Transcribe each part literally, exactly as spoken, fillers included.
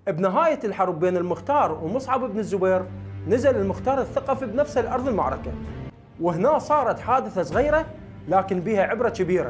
بنهاية الحرب بين المختار ومصعب بن الزبير نزل المختار الثقفي بنفس الأرض المعركة، وهنا صارت حادثة صغيرة لكن بها عبرة كبيرة.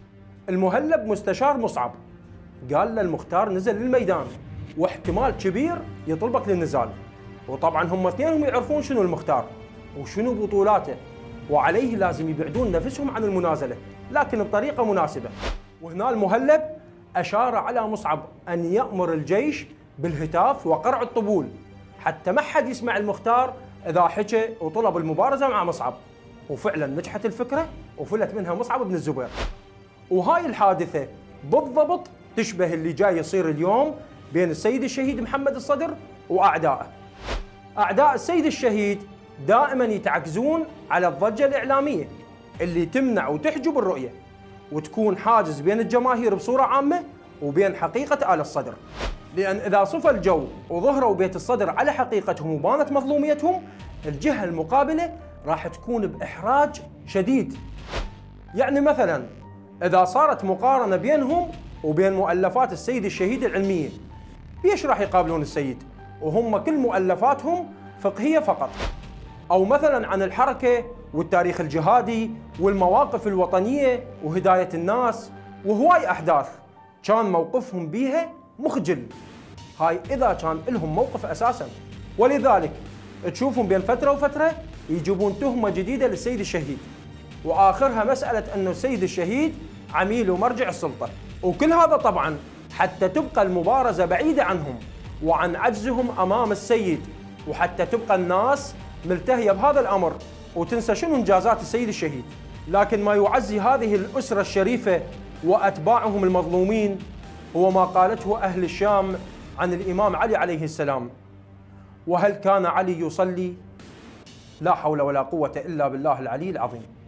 المهلب مستشار مصعب قال للمختار نزل للميدان واحتمال كبير يطلبك للنزال، وطبعا هم اثنينهم يعرفون شنو المختار وشنو بطولاته وعليه لازم يبعدون نفسهم عن المنازلة لكن بطريقة مناسبة. وهنا المهلب أشار على مصعب أن يأمر الجيش بالهتاف وقرع الطبول حتى ما حد يسمع المختار إذا حكى وطلب المبارزة مع مصعب، وفعلا نجحت الفكرة وفلت منها مصعب بن الزبير. وهاي الحادثة بالضبط تشبه اللي جاي يصير اليوم بين السيد الشهيد محمد الصدر وأعدائه. أعداء السيد الشهيد دائما يتعكزون على الضجة الإعلامية اللي تمنع وتحجب الرؤية وتكون حاجز بين الجماهير بصورة عامة وبين حقيقة آل الصدر، لأن إذا صفى الجو وظهروا بيت الصدر على حقيقتهم وبانت مظلوميتهم الجهة المقابلة راح تكون بإحراج شديد. يعني مثلا إذا صارت مقارنة بينهم وبين مؤلفات السيد الشهيد العلمية، بيش راح يقابلون السيد وهم كل مؤلفاتهم فقهية فقط؟ أو مثلا عن الحركة والتاريخ الجهادي والمواقف الوطنية وهداية الناس وهواي أحداث كان موقفهم بيها مخجل. هاي إذا كان لهم موقف أساسا، ولذلك تشوفهم بين فترة وفترة يجيبون تهمة جديدة للسيد الشهيد، وآخرها مسألة أنه السيد الشهيد عميل ومرجع السلطة، وكل هذا طبعا حتى تبقى المبارزة بعيدة عنهم وعن عجزهم أمام السيد، وحتى تبقى الناس ملتهية بهذا الأمر وتنسى شنو إنجازات السيد الشهيد. لكن ما يعزي هذه الأسرة الشريفة وأتباعهم المظلومين هو ما قالته أهل الشام عن الإمام علي عليه السلام: وهل كان علي يصلي؟ لا حول ولا قوة إلا بالله العلي العظيم.